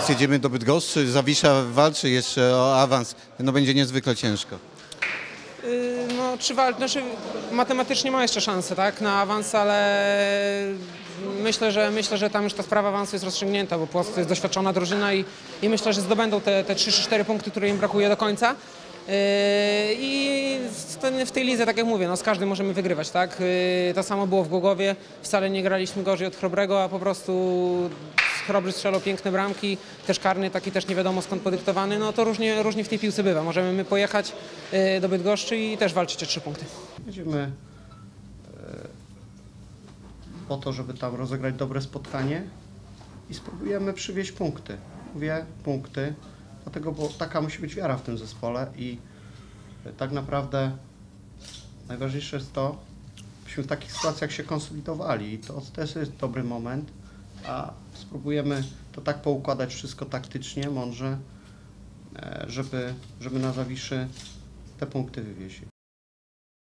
teraz jedziemy do Bydgoszczy, Zawisza walczy jeszcze o awans, no będzie niezwykle ciężko. No, znaczy, matematycznie ma jeszcze szansę, tak, na awans, ale myślę, że tam już ta sprawa awansu jest rozstrzygnięta, bo Płock to jest doświadczona drużyna i myślę, że zdobędą te 3-4 punkty, które im brakuje do końca. I w tej lidze, tak jak mówię, no z każdym możemy wygrywać, tak? To samo było w Głogowie, wcale nie graliśmy gorzej od Chrobrego, a po prostu Chrobry strzelał piękne bramki, też karny taki też nie wiadomo skąd podyktowany, no to różnie w tej piłce bywa. Możemy my pojechać do Bydgoszczy i też walczyć o 3 punkty. Jedziemy po to, żeby tam rozegrać dobre spotkanie i spróbujemy przywieźć punkty. Mówię punkty, dlatego, bo taka musi być wiara w tym zespole i tak naprawdę najważniejsze jest to, byśmy w takich sytuacjach się konsolidowali i to też jest dobry moment, a spróbujemy to tak poukładać wszystko taktycznie, mądrze, żeby na Zawiszy te punkty wywieźć.